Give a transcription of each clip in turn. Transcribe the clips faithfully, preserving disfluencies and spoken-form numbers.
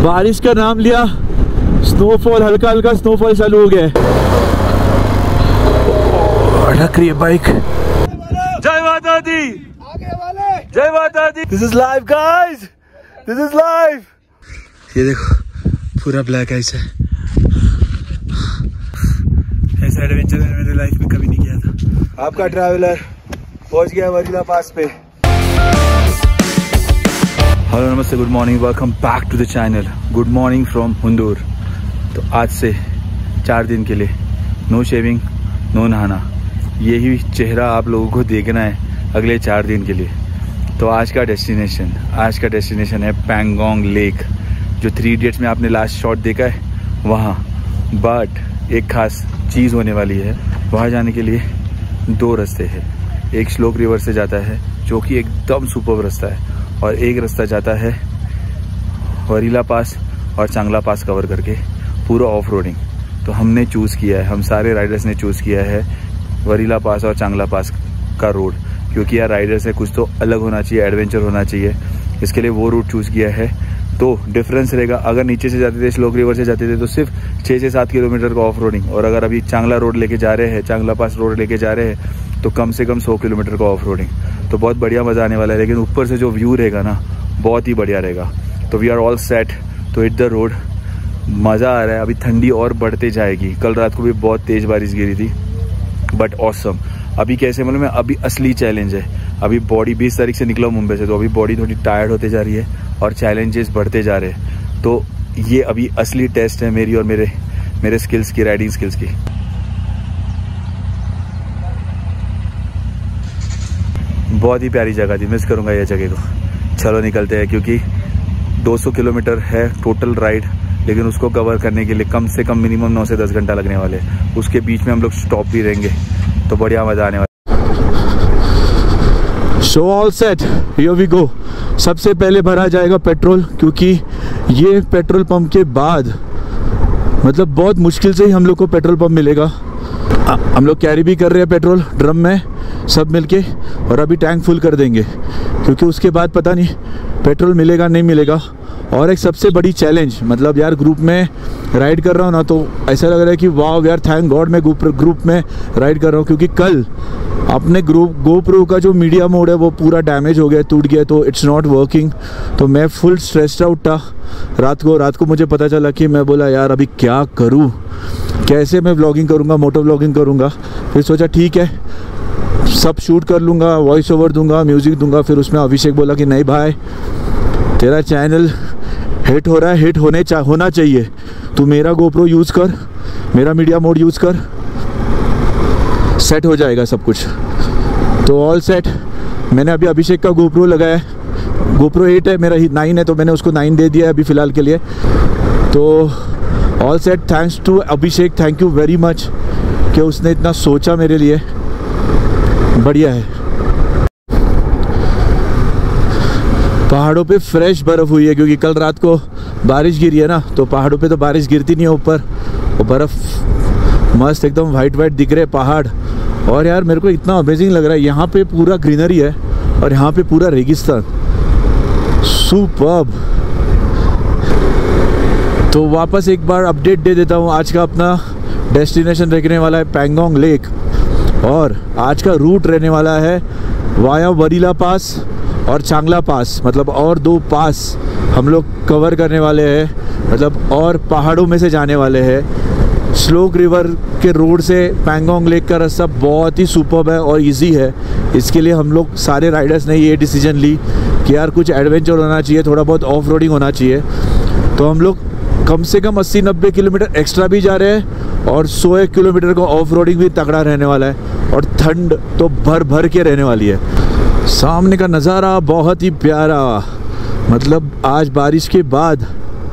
बारिश का नाम लिया, स्नोफॉल, हल्का हल्का स्नोफॉल चालू हो गया है। अटक रही है बाइक। जय माता दी, आगे वाले जय माता दी। This is live guys, this is live. ये देखो पूरा ब्लैक आइस है। ऐसा एडवेंचर मैंने मेरी लाइफ में कभी नहीं किया था। आपका ट्रैवलर पहुंच गया वरीला पास पे। हेलो नमस्ते, good morning, welcome back to the channel. Good morning from Hunder. तो आज से चार दिन के लिए नो शेविंग, नो नहाना, यही चेहरा आप लोगों को देखना है अगले चार दिन के लिए। तो आज का डेस्टिनेशन आज का डेस्टिनेशन है पैंगोंग लेक, जो थ्री इडियट्स में आपने लास्ट शॉट देखा है वहाँ। बट एक खास चीज़ होने वाली है। वहाँ जाने के लिए दो रास्ते हैं। एक श्लोक रिवर से जाता है जो कि एकदम सुपर्ब रास्ता है, और एक रास्ता जाता है वरीला पास और चांगला पास कवर करके पूरा ऑफ रोडिंग। तो हमने चूज़ किया है, हम सारे राइडर्स ने चूज़ किया है वरीला पास और चांगला पास का रोड, क्योंकि यार राइडर से कुछ तो अलग होना चाहिए, एडवेंचर होना चाहिए। इसके लिए वो रूट चूज़ किया है। तो डिफरेंस रहेगा, अगर नीचे से जाते थे, श्लोक रिवर से जाते थे तो सिर्फ छः से सात किलोमीटर का ऑफ रोडिंग, और अगर अभी चांगला रोड लेके जा रहे हैं, चांगला पास रोड लेके जा रहे हैं तो कम से कम सौ किलोमीटर का ऑफ रोडिंग। तो बहुत बढ़िया मज़ा आने वाला है। लेकिन ऊपर से जो व्यू रहेगा ना, बहुत ही बढ़िया रहेगा। तो we are all set to hit the road. मज़ा आ रहा है। अभी ठंडी और बढ़ते जाएगी। कल रात को भी बहुत तेज़ बारिश गिरी थी, बट ऑसम। अभी कैसे मतलब मैं अभी असली चैलेंज है। अभी बॉडी बीस तारीख से निकला मुंबई से, तो अभी बॉडी थोड़ी टायर्ड होते जा रही है और चैलेंजेस बढ़ते जा रहे हैं। तो ये अभी असली टेस्ट है मेरी और मेरे मेरे स्किल्स की, राइडिंग स्किल्स की। बहुत ही प्यारी जगह थी, मिस करूंगा ये जगह को। चलो निकलते हैं, क्योंकि दो सौ किलोमीटर है टोटल राइड, लेकिन उसको कवर करने के लिए कम से कम मिनिमम नौ से दस घंटा लगने वाले। उसके बीच में हम लोग स्टॉप भी रहेंगे, तो बढ़िया मजा आने वाला। So all set, here we go. सबसे पहले भरा जाएगा पेट्रोल, क्योंकि ये पेट्रोल पंप के बाद मतलब बहुत मुश्किल से ही हम लोग को पेट्रोल पंप मिलेगा। आ, हम लोग कैरी भी कर रहे हैं पेट्रोल ड्रम में सब मिलके, और अभी टैंक फुल कर देंगे, क्योंकि उसके बाद पता नहीं पेट्रोल मिलेगा नहीं मिलेगा। और एक सबसे बड़ी चैलेंज, मतलब यार ग्रुप में राइड कर रहा हूँ ना, तो ऐसा लग रहा है कि वाह यार, थैंक गॉड मैं ग्रुप में राइड कर रहा हूँ। क्योंकि कल अपने ग्रुप गोप्रो का जो मीडिया मोड है वो पूरा डैमेज हो गया, टूट गया, तो इट्स नॉट वर्किंग। तो मैं फुल स्ट्रेस्ड आउट था रात को रात को मुझे पता चला कि मैं बोला यार अभी क्या करूँ, कैसे मैं व्लॉगिंग करूँगा, मोटो व्लॉगिंग करूँगा। फिर सोचा ठीक है, सब शूट कर लूँगा, वॉइस ओवर दूंगा, म्यूज़िक दूंगा। फिर उसमें अभिषेक बोला कि नहीं भाई, तेरा चैनल हिट हो रहा है, हिट होने चा होना चाहिए, तू मेरा गोप्रो यूज़ कर, मेरा मीडिया मोड यूज़ कर, सेट हो जाएगा सब कुछ। तो ऑल सेट। मैंने अभी अभिषेक का गोप्रो लगाया है, गोप्रो एट है, मेरा नाइन है, तो मैंने उसको नाइन दे दिया है अभी फ़िलहाल के लिए। तो all set, thanks to Abhishek, thank you very much कि उसने इतना सोचा मेरे लिए। बढ़िया है। पहाड़ों पे फ्रेश बर्फ़ हुई है, क्योंकि कल रात को बारिश गिरी है ना, तो पहाड़ों पे तो बारिश गिरती नहीं है ऊपर, वो बर्फ़ मस्त एकदम वाइट वाइट दिख रहे पहाड़। और यार मेरे को इतना अमेजिंग लग रहा है, यहाँ पे पूरा ग्रीनरी है और यहाँ पे पूरा रेगिस्तान। सुपर्ब। तो वापस एक बार अपडेट दे देता हूँ। आज का अपना डेस्टिनेशन रहने वाला है पैंगोंग लेक, और आज का रूट रहने वाला है वाया वरीला पास और चांगला पास, मतलब और दो पास हम लोग कवर करने वाले हैं, मतलब और पहाड़ों में से जाने वाले हैं। श्लोक रिवर के रोड से पैंगोंग लेक का रास्ता बहुत ही सुपर्ब है और इजी है। इसके लिए हम लोग सारे राइडर्स ने ये डिसीजन ली कि यार कुछ एडवेंचर होना चाहिए, थोड़ा बहुत ऑफ रोडिंग होना चाहिए। तो हम लोग कम से कम अस्सी नब्बे किलोमीटर एक्स्ट्रा भी जा रहे हैं, और सौ एक किलोमीटर का ऑफ रोडिंग भी तगड़ा रहने वाला है, और ठंड तो भर भर के रहने वाली है। सामने का नज़ारा बहुत ही प्यारा, मतलब आज बारिश के बाद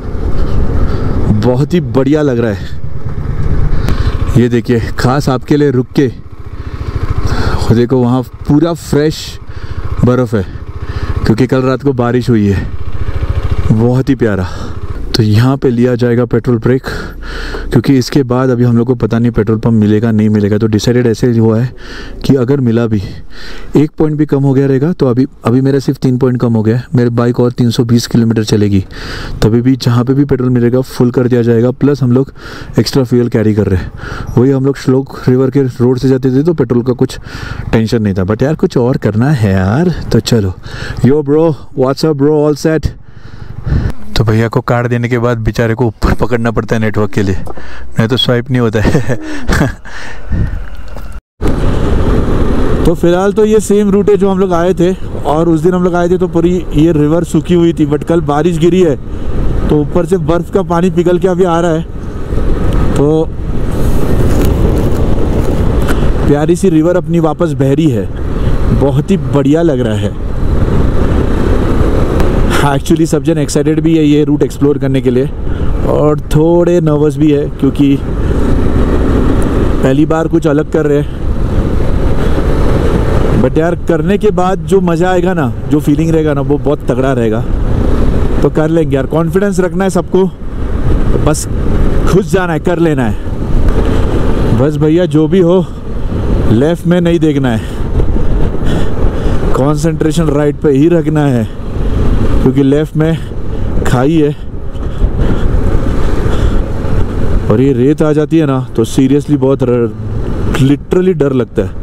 बहुत ही बढ़िया लग रहा है। ये देखिए, खास आपके लिए रुक के देखो, वहाँ पूरा फ्रेश बर्फ़ है, क्योंकि कल रात को बारिश हुई है। बहुत ही प्यारा। तो यहाँ पे लिया जाएगा पेट्रोल ब्रेक, क्योंकि इसके बाद अभी हम लोग को पता नहीं पेट्रोल पंप मिलेगा नहीं मिलेगा। तो डिसाइडेड ऐसे हुआ है कि अगर मिला भी, एक पॉइंट भी कम हो गया रहेगा, तो अभी अभी मेरा सिर्फ तीन पॉइंट कम हो गया है, मेरे बाइक और तीन सौ बीस किलोमीटर चलेगी, तभी भी जहाँ पे भी पेट्रोल मिलेगा फुल कर दिया जाएगा। प्लस हम लोग एक्स्ट्रा फ्यूल कैरी कर रहे हैं, वही हम लोग श्लोक रिवर के रोड से जाते थे तो पेट्रोल का कुछ टेंशन नहीं था, बट यार कुछ और करना है यार। तो चलो, yo bro, what's up bro, all set. तो भैया को कार्ड देने के बाद बेचारे को ऊपर पकड़ना पड़ता है नेटवर्क के लिए, नहीं तो स्वाइप नहीं होता है। तो फिलहाल तो ये सेम रूट है जो हम लोग आए थे, और उस दिन हम लोग आए थे तो पूरी ये रिवर सूखी हुई थी, बट कल बारिश गिरी है तो ऊपर से बर्फ़ का पानी पिघल के अभी आ रहा है। तो प्यारी सी रिवर अपनी वापस बह रही है, बहुत ही बढ़िया लग रहा है। एक्चुअली सब जन एक्साइटेड भी है ये रूट एक्सप्लोर करने के लिए, और थोड़े नर्वस भी है क्योंकि पहली बार कुछ अलग कर रहे हैं। बट यार करने के बाद जो मज़ा आएगा ना, जो फीलिंग रहेगा ना, वो बहुत तगड़ा रहेगा। तो कर लेंगे यार, कॉन्फिडेंस रखना है सबको, बस खुश जाना है, कर लेना है बस भैया। जो भी हो लेफ़्ट में नहीं देखना है, कंसंट्रेशन राइट पे ही रखना है, क्योंकि लेफ़्ट में खाई है और ये रेत आ जाती है ना तो सीरियसली बहुत लिटरली डर लगता है।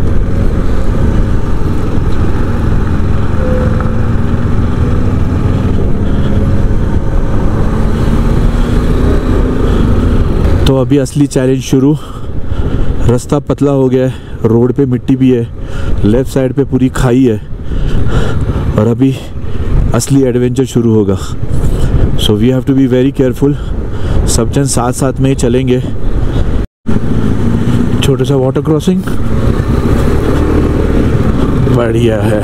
तो अभी असली चैलेंज शुरू। रास्ता पतला हो गया है, रोड पे मिट्टी भी है, लेफ़्ट साइड पे पूरी खाई है, और अभी असली एडवेंचर शुरू होगा। So we have to be very careful. सब जन साथ साथ में ही चलेंगे। छोटा सा वाटर क्रॉसिंग बढ़िया है।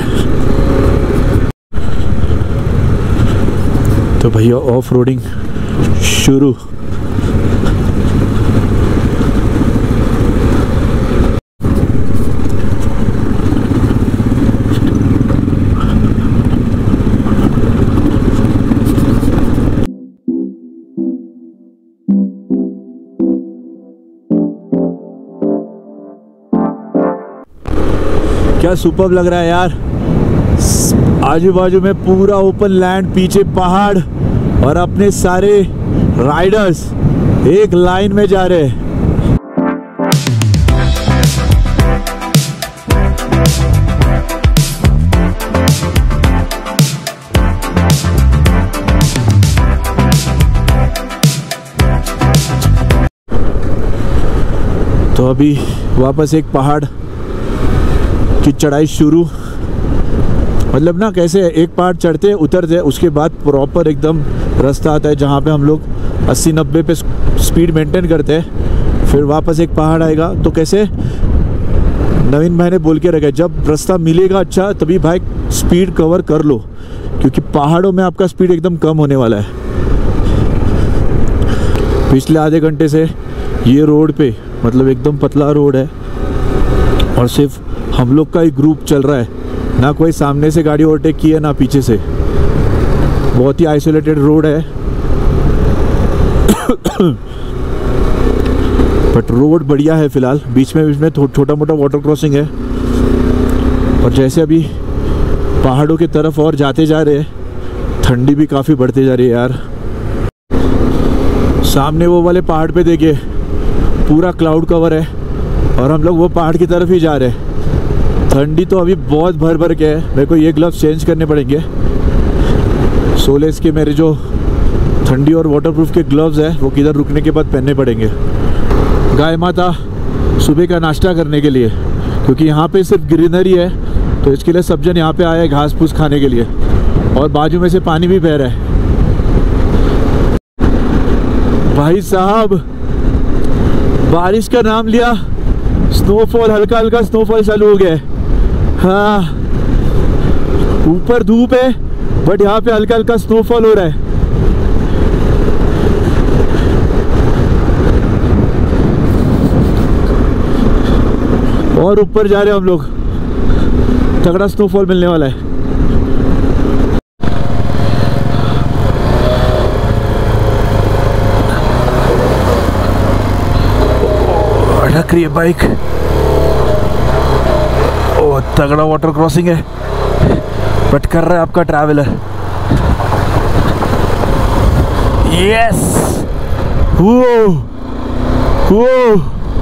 तो भैया ऑफ रोडिंग शुरू। क्या सुपर्ब लग रहा है यार। आजू बाजू में पूरा ओपन लैंड, पीछे पहाड़, और अपने सारे राइडर्स एक लाइन में जा रहे हैं। तो अभी वापस एक पहाड़ की चढ़ाई शुरू। मतलब ना कैसे एक पहाड़ चढ़ते उतरते, उसके बाद प्रॉपर एकदम रास्ता आता है जहाँ पे हम लोग अस्सी नब्बे पे स्पीड मेंटेन करते हैं। फिर वापस एक पहाड़ आएगा। तो कैसे नवीन भाई ने बोल के रखा है, जब रास्ता मिलेगा अच्छा तभी भाई स्पीड कवर कर लो, क्योंकि पहाड़ों में आपका स्पीड एकदम कम होने वाला है। पिछले आधे घंटे से ये रोड पे मतलब एकदम पतला रोड है, और सिर्फ हम लोग का ही ग्रुप चल रहा है, ना कोई सामने से गाड़ी ओवरटेक की है ना पीछे से। बहुत ही आइसोलेटेड रोड है। बट रोड बढ़िया है फिलहाल। बीच में बीच में छोटा मोटा वाटर क्रॉसिंग है, और जैसे अभी पहाड़ों की तरफ और जाते जा रहे हैं, ठंडी भी काफ़ी बढ़ते जा रही है यार। सामने वो वाले पहाड़ पे देखिए पूरा क्लाउड कवर है, और हम लोग वो पहाड़ की तरफ ही जा रहे हैं। ठंडी तो अभी बहुत भर भर के है। मेरे को ये ग्लव्स चेंज करने पड़ेंगे। सोलेस के मेरे जो ठंडी और वाटरप्रूफ के ग्लव्स है वो किधर रुकने के बाद पहनने पड़ेंगे। गाय माता सुबह का नाश्ता करने के लिए, क्योंकि यहाँ पे सिर्फ ग्रीनरी है, तो इसके लिए सब जन यहाँ पे आए घास फूस खाने के लिए, और बाजू में से पानी भी बह रहा है। भाई साहब बारिश का नाम लिया, स्नोफॉल, हल्का हल्का स्नोफॉल चालू हो गया है। हाँ, ऊपर धूप है बट यहाँ पे हल्का हल्का स्नोफॉल हो रहा है। और ऊपर जा रहे हैं हम लोग, तगड़ा स्नोफॉल मिलने वाला है। लग रही है बाइक। ओ तगड़ा वाटर क्रॉसिंग है, बट कर रहा है आपका ट्रैवलर। यस, वो वो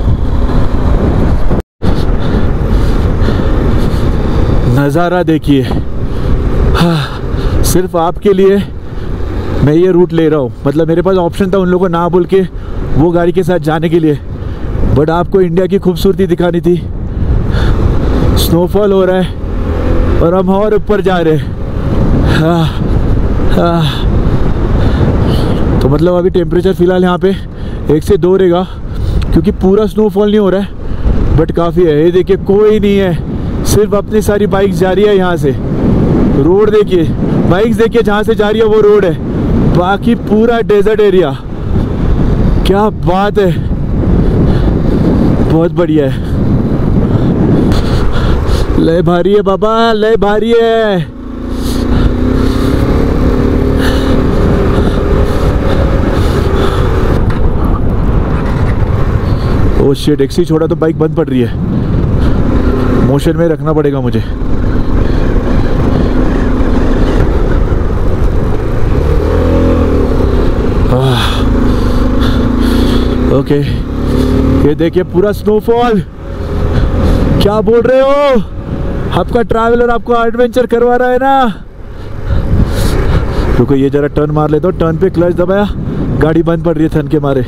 नज़ारा देखिए। हाँ, सिर्फ आपके लिए मैं ये रूट ले रहा हूँ। मतलब मेरे पास ऑप्शन था उन लोगों को ना बोल के वो गाड़ी के साथ जाने के लिए, बट आपको इंडिया की खूबसूरती दिखानी थी। स्नोफॉल हो रहा है और हम और ऊपर जा रहे हैं। हाँ, हाँ। तो मतलब अभी टेम्परेचर फ़िलहाल यहाँ पे एक से दो रहेगा, क्योंकि पूरा स्नोफॉल नहीं हो रहा है, बट काफ़ी है। ये देखिए कोई नहीं है, सिर्फ अपनी सारी बाइक्स जा रही है यहाँ से। रोड देखिए, बाइक्स देखिए जहाँ से जा रही है वो रोड है, बाकी पूरा डेजर्ट एरिया। क्या बात है, बहुत बढ़िया है। ले भारी है बाबा, ले भारी है। ओ शिट, एक्सी छोड़ा तो बाइक बंद पड़ रही है। मोशन में रखना पड़ेगा मुझे। ओके, ये देखिए पूरा स्नोफॉल। क्या बोल रहे हो, आपका ट्रैवलर आपको एडवेंचर करवा रहा है ना। रुको, ये जरा टर्न मार लेता हूँ। टर्न पे क्लच दबाया, गाड़ी बंद पड़ रही है थन के मारे।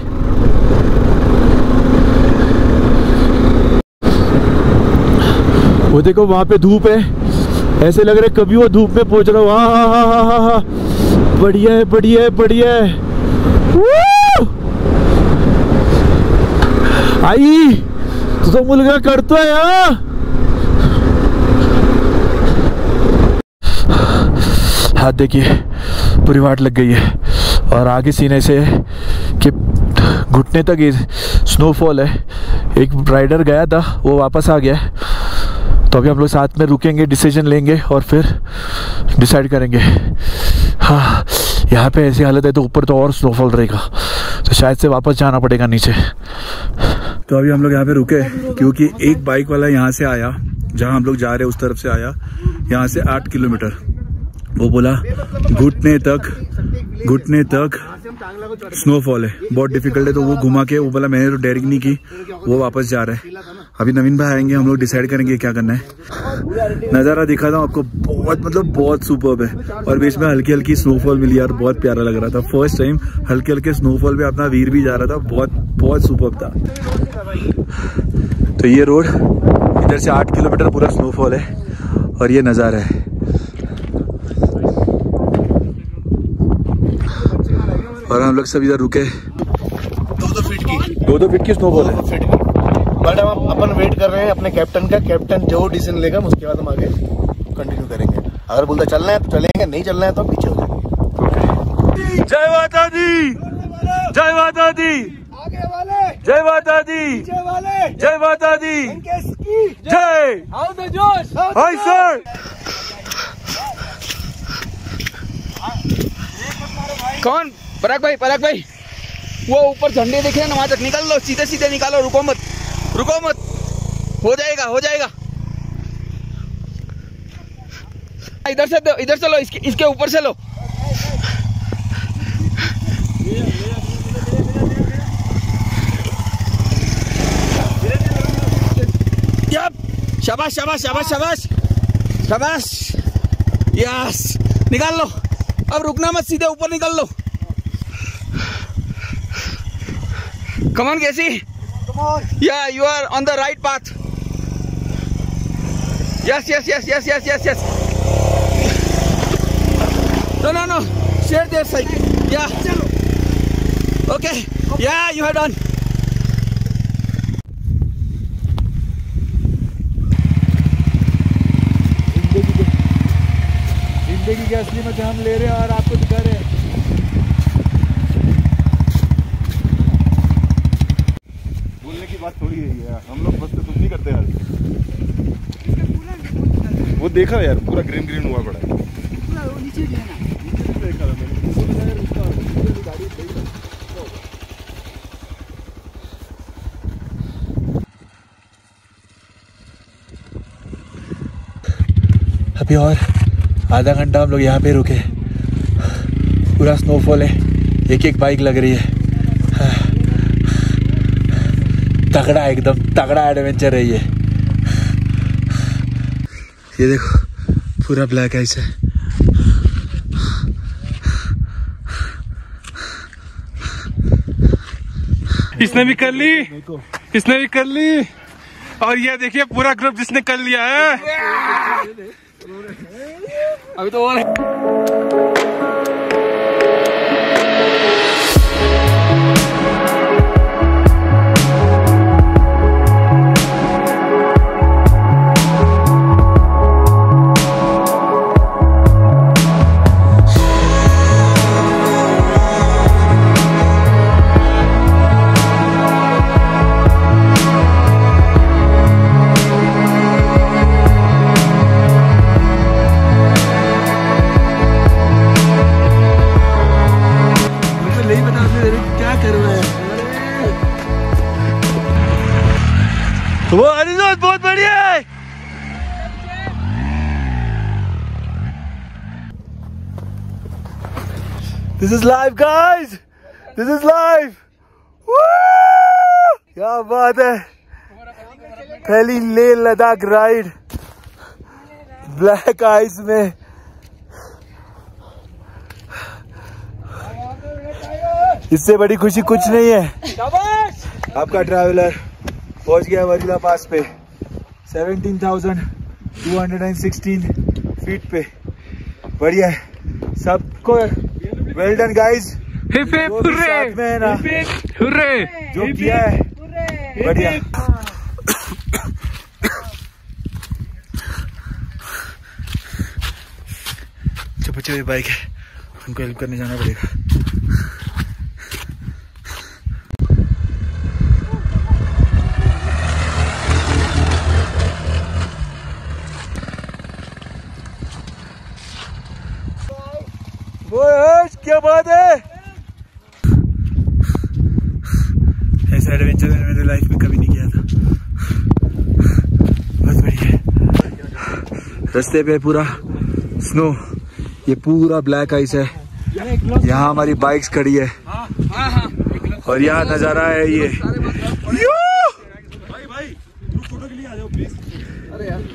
वो देखो वहां पे धूप है, ऐसे लग रहा है कभी वो धूप में पहुंच रहा हूँ। हाँ हाँ हाँ हाँ हाँ, बढ़िया है बढ़िया है बढ़िया है। आई तो मुलगा करतोय हा। हाथ देखिए पूरी वाट लग गई है, और आगे सीने से कि घुटने तक ये स्नोफॉल है। एक राइडर गया था, वो वापस आ गया, तो अभी हम लोग साथ में रुकेंगे, डिसीजन लेंगे और फिर डिसाइड करेंगे। हाँ, यहाँ पे ऐसी हालत है तो ऊपर तो और स्नोफॉल रहेगा, तो शायद से वापस जाना पड़ेगा नीचे। तो अभी हम लोग यहाँ पे रुके क्योंकि एक बाइक वाला यहाँ से आया, जहाँ हम लोग जा रहे हैं उस तरफ से आया, यहाँ से आठ किलोमीटर। वो बोला घुटने तक घुटने तक स्नोफॉल है, बहुत डिफिकल्ट है। तो वो घुमा के वो बोला, मैंने तो डेयरिंग नहीं की, वो वापस जा रहा है। अभी नवीन भाई आएंगे, हम लोग डिसाइड करेंगे क्या करना है। नज़ारा दिखाता हूँ आपको, बहुत मतलब बहुत सुपर्ब है। और बीच में हल्की हल्की स्नोफॉल मिली यार, बहुत प्यारा लग रहा था। फर्स्ट टाइम हल्के हल्के स्नोफॉल पे अपना वीर भी जा रहा था, बहुत बहुत सुपर्ब था। तो ये रोड इधर से आठ किलोमीटर पूरा स्नोफॉल है, और ये नज़ारा है। और हम लोग सब इधर रुके। दो दो फीट की दो दो फीट की स्नोफॉल है। फीट की बट हम अपन वेट कर रहे हैं अपने कैप्टन का। कैप्टन जो डिसीजन लेगा उसके बाद हम आगे कंटिन्यू करेंगे। अगर बोलता चलना है तो चलेंगे, नहीं चलना है तो पीछे हो जाएंगे। जय माता दी, जय माता दी, आगे वाले जय माता दी, पीछे वाले जय माता दी, जय। हाउ द जोश, हाय सर। कौन? पराग भाई, पराग भाई, वो ऊपर झंडे दिख रहे हैं ना, वहां तक निकल लो, सीधे सीधे निकालो, रुको मत, रुको मत, हो जाएगा हो जाएगा। इधर से दो, इधर से लो, इसके इसके ऊपर से लो। शाबाश शाबाश शाबाश शाबाश शाबाश, यस, निकाल लो। अब रुकना मत, सीधे ऊपर निकल लो। Come on, Casey. Come on. Yeah, you are on the right path. Yes, yes, yes, yes, yes, yes, yes. No, no, no. Share their side. Yeah. Okay. Yeah, you have done. जिंदगी के असली मजे हम ले रहे हैं और आपको दिखा रहे हैं। बोलने की बात थोड़ी है, हम लोग बस तो कुछ नहीं करते यार। वो देखा यार, पूरा ग्रीन ग्रीन हुआ पड़ा है। नीचे देखा था मैंने। अभी और आधा घंटा हम लोग यहाँ पे रुके। पूरा स्नोफॉल है, एक एक बाइक लग रही है। तगड़ा, एकदम तगड़ा एडवेंचर है ये। ये देखो पूरा ब्लैक आइस है। इसने भी कर ली, इसने भी कर ली। और ये देखिए पूरा ग्रुप जिसने कर लिया है। अभी तो और वो अनिरुद्ध बहुत बढ़िया है। This is live guys, this is live. क्या बात है। पहली Leh Ladakh ride black ice में। इससे बड़ी खुशी कुछ नहीं है। आपका ट्रैवलर पहुंच गया वरीला पास पे सत्रह हज़ार दो सौ सोलह फीट पे। बढ़िया है सबको, वेल डन गाइस। साथ में है ना, जो किया है बढ़िया। जो बच्चे हुए बाइक है उनको हेल्प करने जाना पड़ेगा। क्या बात है। ऐसा एडवेंचर मैंने मेरे लाइफ में कभी नहीं किया था। बहुत बढ़िया है। रास्ते पे पूरा स्नो, ये पूरा ब्लैक आइस है। यहाँ हमारी बाइक्स खड़ी है और यहाँ नजारा है ये। भाई भाई फोटो के लिए आ जाओ प्लीज। अरे यार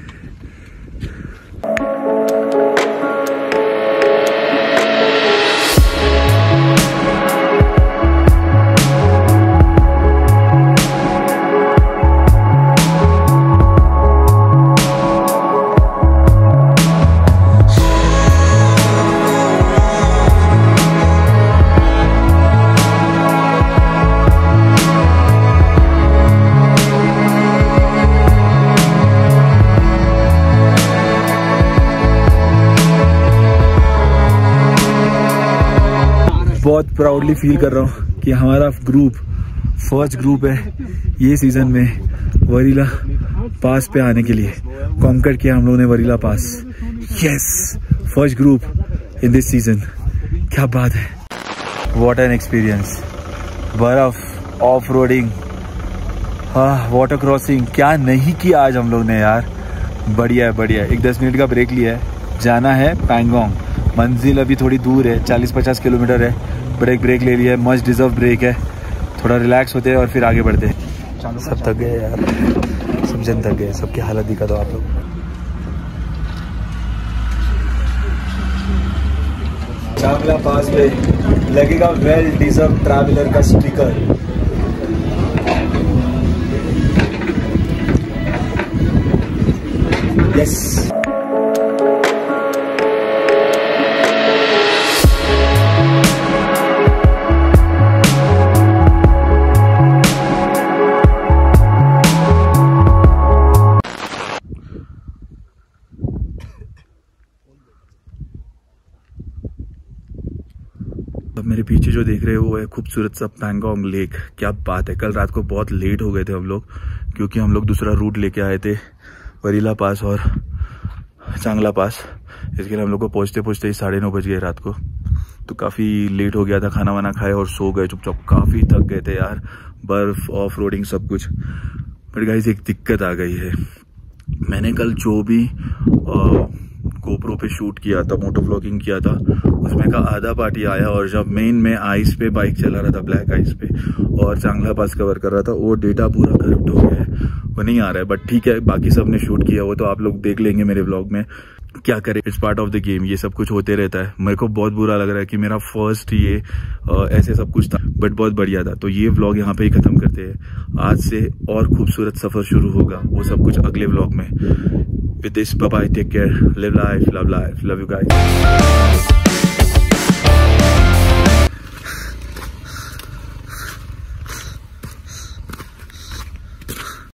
बहुत प्राउडली फील कर रहा हूँ कि हमारा ग्रुप फर्स्ट ग्रुप है ये सीजन में वरीला पास पे आने के लिए। कॉन्कर किया हम लोगों ने Wari La pass. Yes, first group in this season. क्या बात है। What an experience. बर्फ, ऑफ रोडिंग, हाँ वाटर क्रॉसिंग, क्या नहीं किया आज हम लोग ने यार। बढ़िया है बढ़िया। एक दस मिनट का ब्रेक लिया है, जाना है पैंगोंग। मंजिल अभी थोड़ी दूर है, चालीस पचास किलोमीटर है। ब्रेक ब्रेक ले लिया है, मस्ट डिजर्व ब्रेक है। थोड़ा रिलैक्स होते हैं और फिर आगे बढ़ते हैं। सब थक गए यार, सब जन थक गए। सबकी हालत दिखा दो आप लोग। चांगला पास पे लगेगा वेल डिजर्व ट्रैवलर का स्टिकर। यस अब मेरे पीछे जो देख रहे हो वो है खूबसूरत सा पैंगोंग लेक। क्या बात है। कल रात को बहुत लेट हो गए थे हम लोग, क्योंकि हम लोग दूसरा रूट लेके आए थे वरीला पास और चांगला पास। इसके लिए हम लोग को पहुँचते पहुँचते ही साढ़े नौ बज गए रात को। तो काफ़ी लेट हो गया था। खाना वाना खाए और सो गए चुपचाप। काफ़ी थक गए थे यार, बर्फ़, ऑफ रोडिंग, सब कुछ। बट गाइस एक दिक्कत आ गई है। मैंने कल जो भी गोप्रो पे शूट किया था, मोटो व्लॉगिंग किया था, उसमें का आधा पार्टी आया। और जब मेन में आइस पे बाइक चला रहा था, ब्लैक आइस पे, और चांगला पास कवर कर रहा था, वो डेटा पूरा करप्ट हो गया है, वो नहीं आ रहा है। बट ठीक है, बाकी सब ने शूट किया, वो तो आप लोग देख लेंगे मेरे व्लॉग में। क्या करें, it's part of the game, ये सब कुछ होते रहता है। मेरे को बहुत बुरा लग रहा है कि मेरा फर्स्ट ये आ, ऐसे सब कुछ था, बट बहुत बढ़िया था। तो ये व्लॉग यहाँ पे ही खत्म करते हैं। आज से और खूबसूरत सफर शुरू होगा, वो सब कुछ अगले व्लॉग में। With this bye bye, take care, live life, love life, love you guys.